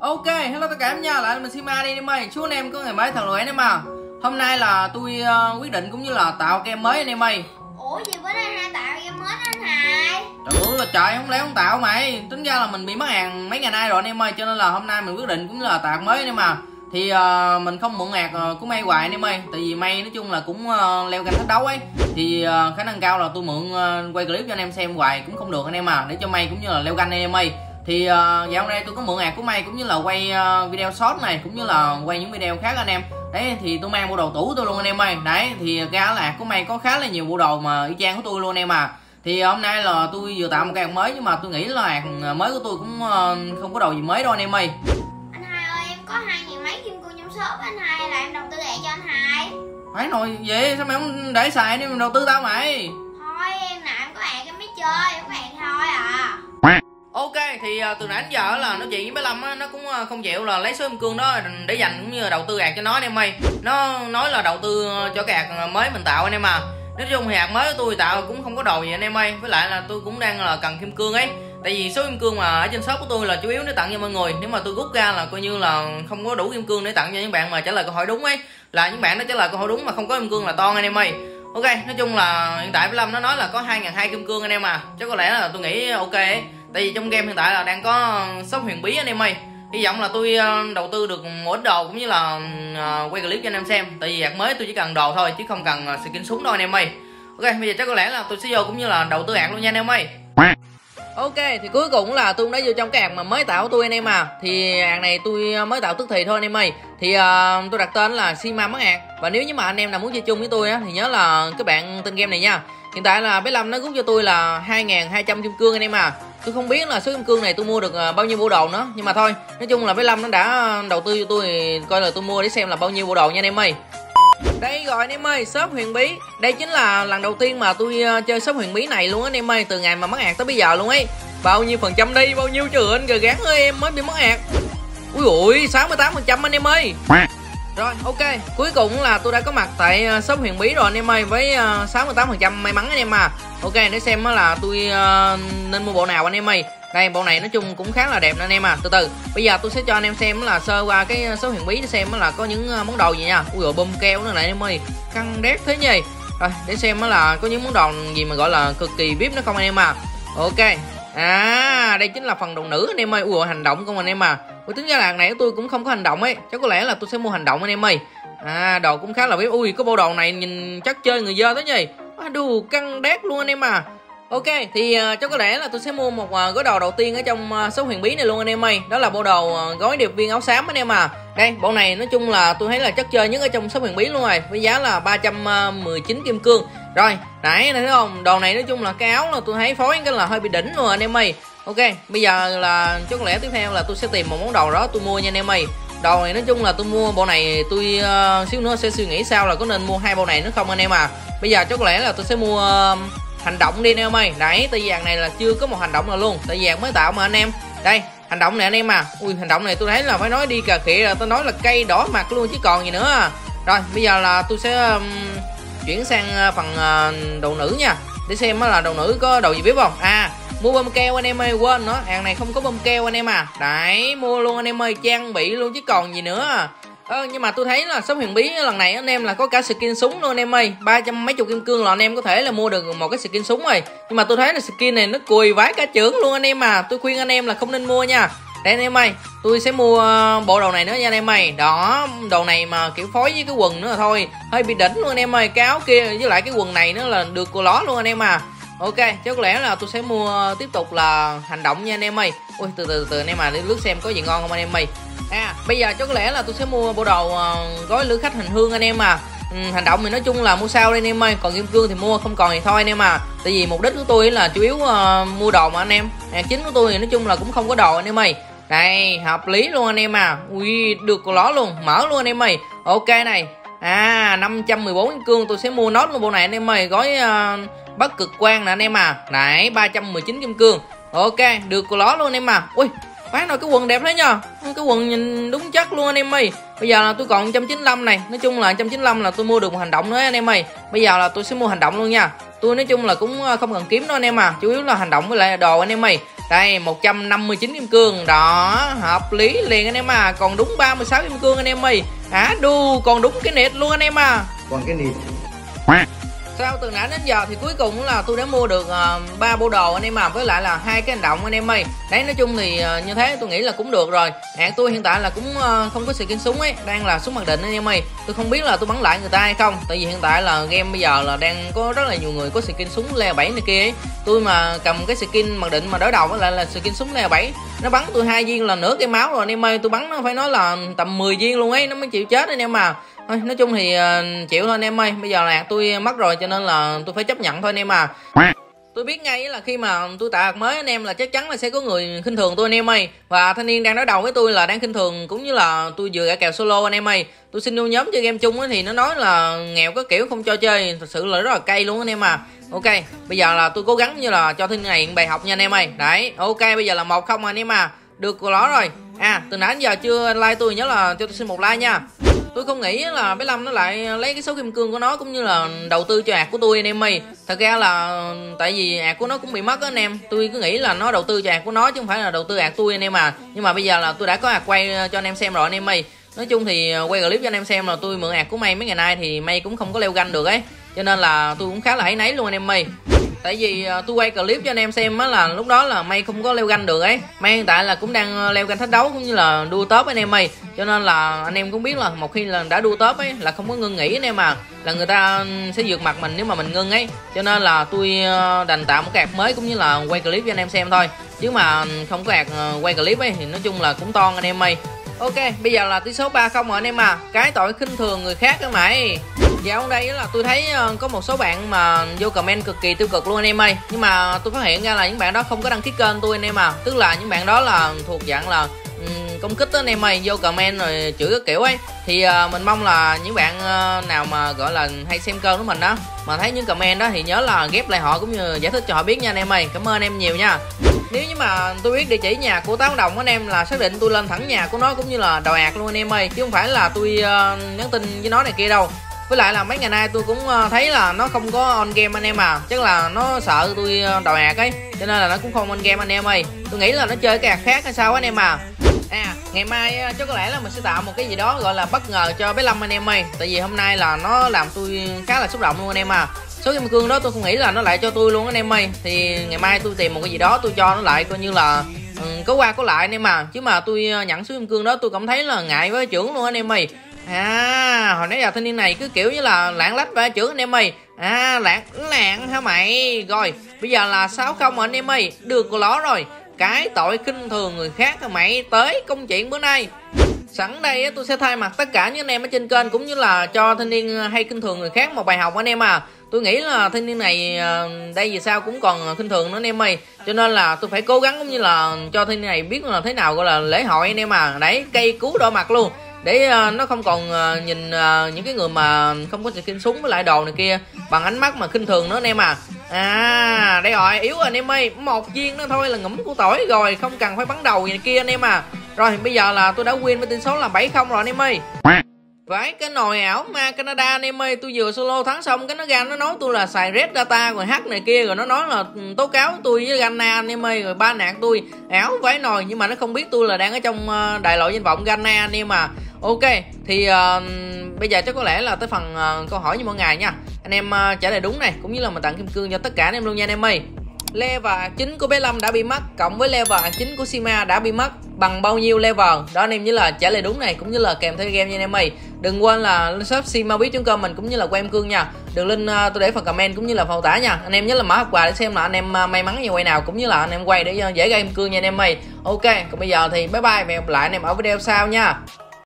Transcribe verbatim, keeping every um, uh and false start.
Ok, hello tất cả em nha, lại là mình Sima đi anh em ơi. Chú anh em có ngày mới thật lỗi anh em à. Hôm nay là tôi uh, quyết định cũng như là tạo game mới anh em ơi. Ủa gì bữa nay hai tạo game mới đó anh Hải? Trời ơi là trời, không lẽ không tạo mày. Tính ra là mình bị mất hàng mấy ngày nay rồi anh em ơi, cho nên là hôm nay mình quyết định cũng như là tạo mới anh em à. Thì uh, mình không mượn hạt uh, của May hoài anh em ơi, tại vì May nói chung là cũng uh, leo canh thách đấu ấy. Thì uh, khả năng cao là tôi mượn uh, quay clip cho anh em xem hoài cũng không được anh em à, để cho May cũng như là leo canh anh em ơi. Thì uh, dạo này tôi có mượn hạt của May cũng như là quay uh, video short này cũng như là quay những video khác anh em. Đấy thì tôi mang bộ đồ tủ tôi luôn anh em ơi. Đấy thì ra là hạt của May có khá là nhiều bộ đồ mà y chang của tôi luôn anh em à. Thì hôm nay là tôi vừa tạo một cái hạt mới, nhưng mà tôi nghĩ là hạt mới của tôi cũng uh, không có đồ gì mới đâu anh em ơi. Anh Hai ơi, em có hai ngàn mấy kim cương trong shop anh Hai, là em đầu tư hạt cho anh Hai. Phải rồi vậy sao mày không để xài đi, mình đầu tư tao mày. Thôi em nè, em có hạt em mới chơi, em có hạt thôi à. Ok thì uh, từ nãy đến giờ là nói chuyện với bé Lâm á, nó cũng uh, không chịu là lấy số kim cương đó để dành cũng như là đầu tư hạt cho nó anh em ơi. Nó nói là đầu tư cho cái hạt mới mình tạo anh em à. Nói chung thì hạt mới của tôi tạo cũng không có đồ gì anh em ơi, với lại là tôi cũng đang là cần kim cương ấy. Tại vì số kim cương mà ở trên shop của tôi là chủ yếu để tặng cho mọi người, nếu mà tôi rút ra là coi như là không có đủ kim cương để tặng cho những bạn mà trả lời câu hỏi đúng ấy, là những bạn đó trả lời câu hỏi đúng mà không có kim cương là toan anh em ơi. Ok, nói chung là hiện tại với Lâm nó nói là có hai ngàn hai trăm kim cương anh em à, chắc có lẽ là tôi nghĩ ok ấy. Tại vì trong game hiện tại là đang có shop huyền bí anh em ơi. Hy vọng là tôi đầu tư được một ít đồ cũng như là quay clip cho anh em xem. Tại vì hạt mới tôi chỉ cần đồ thôi chứ không cần skin súng đâu anh em ơi. Ok, bây giờ chắc có lẽ là tôi sẽ vô cũng như là đầu tư hạt luôn nha anh em ơi. Ok, thì cuối cùng là tôi cũng đã vô trong cái hạt mà mới tạo của tôi anh em à. Thì hạt này tôi mới tạo tức thì thôi anh em ơi. Thì uh, tôi đặt tên là Sima mất hạt. Và nếu như mà anh em nào muốn chơi chung với tôi á, thì nhớ là các bạn tên game này nha. Hiện tại là bé Lâm nó rút cho tôi là hai ngàn hai trăm kim cương anh em à. Tôi không biết là số kim cương này tôi mua được bao nhiêu bộ đồ nữa, nhưng mà thôi, nói chung là bé Lâm nó đã đầu tư cho tôi thì coi là tôi mua để xem là bao nhiêu bộ đồ nha anh em ơi. Đây rồi anh em ơi, shop huyền bí. Đây chính là lần đầu tiên mà tôi chơi shop huyền bí này luôn á anh em ơi, từ ngày mà mất hạt tới bây giờ luôn ấy. Bao nhiêu phần trăm đi, bao nhiêu trời anh gờ gán ơi, em mới bị mất hạt. Ui ui, sáu mươi tám phần trăm anh em ơi. Rồi ok, cuối cùng là tôi đã có mặt tại shop huyền bí rồi anh em ơi, với sáu mươi tám phần trăm may mắn anh em à. Ok, để xem là tôi uh, nên mua bộ nào anh em ơi. Đây, bộ này nói chung cũng khá là đẹp anh em à. Từ từ, bây giờ tôi sẽ cho anh em xem là sơ qua cái số huyền bí để xem là có những món đồ gì nha. Ui dồi, bơm keo nữa này anh em ơi, căng đét thế nhỉ. Rồi, để xem là có những món đồ gì mà gọi là cực kỳ vip nữa không anh em à. Ok, à đây chính là phần đồ nữ anh em ơi. Ui dồi, hành động không anh em à. Ui, tính ra là này của tôi cũng không có hành động ấy, chắc có lẽ là tôi sẽ mua hành động anh em ơi. À, đồ cũng khá là vip. Ui, có bộ đồ này nhìn chắc chơi người dơ thế nhỉ. À, đù căng đét luôn anh em à. Ok, thì uh, chắc có lẽ là tôi sẽ mua một uh, gói đồ đầu tiên ở trong uh, shop huyền bí này luôn anh em ơi. Đó là bộ đồ uh, gói điệp viên áo xám anh em à. Đây, bộ này nói chung là tôi thấy là chất chơi nhất ở trong shop huyền bí luôn rồi, với giá là ba trăm mười chín kim cương. Rồi, nãy thấy không, đồ này nói chung là cái áo là tôi thấy phối cái là hơi bị đỉnh luôn anh em ơi. Ok, bây giờ là chắc có lẽ tiếp theo là tôi sẽ tìm một món đồ đó tôi mua nha anh em ơi. Đồ này nói chung là tôi mua bộ này tôi uh, xíu nữa sẽ suy nghĩ sao là có nên mua hai bộ này nữa không anh em à. Bây giờ chắc có lẽ là tôi sẽ mua uh, hành động đi anh em ơi. Đấy, tại vì vàng này là chưa có một hành động nào luôn, tại vì vàng mới tạo mà anh em. Đây, hành động này anh em à. Ui, hành động này tôi thấy là phải nói đi cà khịa là tôi nói là cây đỏ mặt luôn chứ còn gì nữa. Rồi, bây giờ là tôi sẽ um, chuyển sang phần uh, đồ nữ nha, để xem là đồ nữ có đồ gì biết không. À, mua bơm keo anh em ơi, quên nữa, hàng này không có bơm keo anh em à. Đấy, mua luôn anh em ơi, trang bị luôn chứ còn gì nữa. Ờ, nhưng mà tôi thấy là shop huyền bí lần này anh em là có cả skin súng luôn anh em ơi, ba trăm mấy chục kim cương là anh em có thể là mua được một cái skin súng rồi. Nhưng mà tôi thấy là skin này nó cùi vãi cả chưởng luôn anh em à, tôi khuyên anh em là không nên mua nha. Đây anh em ơi, tôi sẽ mua bộ đồ này nữa nha anh em ơi. Đó, đồ này mà kiểu phối với cái quần nữa là thôi, hơi bị đỉnh luôn anh em ơi. Cái áo kia với lại cái quần này nữa là được của ló luôn anh em à. Ok, chắc có lẽ là tôi sẽ mua tiếp tục là hành động nha anh em ơi. Ui, từ từ từ anh em à, đi lướt xem có gì ngon không anh em ơi. À, bây giờ chắc có lẽ là tôi sẽ mua bộ đồ uh, gói lữ khách hành hương anh em à. Ừ, hành động thì nói chung là mua sao đây anh em ơi, còn kim cương thì mua, không còn thì thôi anh em à. Tại vì mục đích của tôi là chủ yếu uh, mua đồ mà anh em. Hàng chính của tôi thì nói chung là cũng không có đồ anh em ơi. Đây, hợp lý luôn anh em à. Ui, được của ló luôn, mở luôn anh em ơi. Ok này. À, năm trăm mười bốn kim cương tôi sẽ mua nốt luôn bộ này anh em ơi, gói uh, bất cực quang nè anh em à. Đấy, ba trăm mười chín kim cương. Ok, được của ló luôn anh em à. Ui, bán rồi, cái quần đẹp thế nha, cái quần nhìn đúng chất luôn anh em ơi. Bây giờ là tôi còn một trăm chín mươi lăm này, nói chung là một trăm chín mươi lăm là tôi mua được một hành động nữa anh em ơi. Bây giờ là tôi sẽ mua hành động luôn nha. Tôi nói chung là cũng không cần kiếm đâu anh em à, chủ yếu là hành động với lại đồ anh em ơi. Đây một trăm năm mươi chín kim cương. Đó, hợp lý liền anh em à. Còn đúng ba mươi sáu kim cương anh em ơi. Á đu, còn đúng cái nịt luôn anh em à. Còn cái nịt. Sau từ nãy đến giờ thì cuối cùng là tôi đã mua được ba uh, bộ đồ anh em à, với lại là hai cái hành động anh em ơi. Đấy, nói chung thì uh, như thế tôi nghĩ là cũng được rồi. Hạng tôi hiện tại là cũng uh, không có skin súng ấy, đang là súng mặc định anh em ơi. Tôi không biết là tôi bắn lại người ta hay không, tại vì hiện tại là game bây giờ là đang có rất là nhiều người có skin súng level bảy này kia ấy. Tôi mà cầm cái skin mặc định mà đối đầu với lại là skin súng level bảy, nó bắn tôi hai viên là nửa cái máu rồi anh em ơi. Tôi bắn nó phải nói là tầm mười viên luôn ấy, nó mới chịu chết anh em à. Thôi, nói chung thì uh, chịu thôi anh em ơi. Bây giờ là tôi mất rồi cho nên là tôi phải chấp nhận thôi anh em à. Tôi biết ngay là khi mà tôi tạo hạt mới anh em là chắc chắn là sẽ có người khinh thường tôi anh em ơi. Và thanh niên đang đối đầu với tôi là đang khinh thường, cũng như là tôi vừa gã kèo solo anh em ơi. Tôi xin vô nhóm chơi game chung thì nó nói là nghèo có kiểu không cho chơi, thật sự là rất là cay luôn anh em à. Ok, bây giờ là tôi cố gắng như là cho thanh niên này bài học nha anh em ơi. Đấy, ok, bây giờ là một không anh em à. Được của nó rồi. À, từ nãy đến giờ chưa like tôi nhớ là cho tôi xin một like nha. Tôi không nghĩ là bé Lâm nó lại lấy cái số kim cương của nó cũng như là đầu tư cho ạc của tôi anh em ơi. Thật ra là tại vì ạc của nó cũng bị mất á anh em. Tôi cứ nghĩ là nó đầu tư cho ạc của nó chứ không phải là đầu tư ạc tôi anh em à. Nhưng mà bây giờ là tôi đã có ạc quay cho anh em xem rồi anh em ơi. Nói chung thì quay clip cho anh em xem là tôi mượn ạc của May mấy ngày nay thì May cũng không có leo ganh được ấy. Cho nên là tôi cũng khá là áy náy luôn anh em ơi. Tại vì uh, tôi quay clip cho anh em xem á là lúc đó là May không có leo ganh được ấy. May hiện tại là cũng đang leo ganh thách đấu cũng như là đua top anh em ơi. Cho nên là anh em cũng biết là một khi là đã đua top ấy là không có ngưng nghỉ anh em à. Là người ta sẽ vượt mặt mình nếu mà mình ngưng ấy. Cho nên là tôi uh, đành tạo một cái ạc mới cũng như là quay clip cho anh em xem thôi. Chứ mà không có ạc uh, quay clip ấy thì nói chung là cũng toan anh em ơi. Ok, bây giờ là tỷ số ba không rồi anh em à. Cái tội khinh thường người khác đó mày. Dạo đây là tôi thấy có một số bạn mà vô comment cực kỳ tiêu cực luôn anh em ơi. Nhưng mà tôi phát hiện ra là những bạn đó không có đăng ký kênh tôi anh em à. Tức là những bạn đó là thuộc dạng là um, công kích đó anh em ơi, vô comment rồi chửi các kiểu ấy. Thì uh, mình mong là những bạn uh, nào mà gọi là hay xem kênh của mình đó mà thấy những comment đó thì nhớ là ghép lại họ cũng như giải thích cho họ biết nha anh em ơi. Cảm ơn anh em nhiều nha. Nếu như mà tôi biết địa chỉ nhà của Táo Đồng anh em là xác định tôi lên thẳng nhà của nó cũng như là đòi ạc luôn anh em ơi, chứ không phải là tôi uh, nhắn tin với nó này kia đâu. Với lại là mấy ngày nay tôi cũng thấy là nó không có on game anh em à. Chắc là nó sợ tôi đòi ạc ấy, cho nên là nó cũng không on game anh em ơi. Tôi nghĩ là nó chơi cái ạc khác hay sao anh em à. À, ngày mai chắc có lẽ là mình sẽ tạo một cái gì đó gọi là bất ngờ cho bé Lâm anh em ơi. Tại vì hôm nay là nó làm tôi khá là xúc động luôn anh em à. Số kim cương đó tôi không nghĩ là nó lại cho tôi luôn anh em ơi. Thì ngày mai tôi tìm một cái gì đó tôi cho nó lại coi như là ừ, có qua có lại anh em à. Chứ mà tôi nhận số kim cương đó tôi cảm thấy là ngại với trưởng luôn anh em ơi. À, hồi nãy giờ thanh niên này cứ kiểu như là lạng lách và chữ anh em ơi. À, lạng lạng hả mày. Rồi, bây giờ là sáu không rồi anh em ơi. Được của nó rồi. Cái tội khinh thường người khác hả mày. Tới công chuyện bữa nay. Sẵn đây tôi sẽ thay mặt tất cả những anh em ở trên kênh cũng như là cho thanh niên hay khinh thường người khác một bài học anh em à. Tôi nghĩ là thanh niên này đây vì sao cũng còn khinh thường nữa anh em ơi. Cho nên là tôi phải cố gắng cũng như là cho thanh niên này biết là thế nào gọi là lễ hội anh em à. Đấy, cây cứu đỏ mặt luôn. Để uh, nó không còn uh, nhìn uh, những cái người mà không có skin súng với lại đồ này kia bằng ánh mắt mà khinh thường nữa anh em à. À, đây rồi, yếu rồi anh em ơi. Một viên nữa thôi là ngủm củ tỏi rồi, không cần phải bắn đầu này kia anh em à. Rồi bây giờ là tôi đã win với tỷ số là bảy không rồi anh em ơi. Vãi cái nồi ảo ma Canada anh em ơi. Tôi vừa solo thắng xong cái nó ra nó nói tôi là xài red data rồi hack này kia, rồi nó nói là tố cáo tôi với Ghana anh em ơi, rồi ba nạt tôi ảo vãi nồi. Nhưng mà nó không biết tôi là đang ở trong đại lộ danh vọng Ghana anh em à. Ok, thì uh, bây giờ chắc có lẽ là tới phần uh, câu hỏi như mọi ngày nha. Anh em uh, trả lời đúng này cũng như là mình tặng kim cương cho tất cả anh em luôn nha anh em ơi. Level chín của bé Lâm đã bị mất cộng với level chín của Sima đã bị mất bằng bao nhiêu level? Đó anh em nhớ là trả lời đúng này cũng như là kèm theo game nha anh em ơi. Đừng quên là lên shop simabit chấm com mình cũng như là quay em cương nha. Đường link uh, tôi để phần comment cũng như là phần tả nha. Anh em nhớ là mở hộp quà để xem là anh em uh, may mắn như quay nào cũng như là anh em quay để uh, dễ gây em cương nha anh em ơi. Ok, còn bây giờ thì bye bye và hẹn gặp lại anh em ở video sau nha.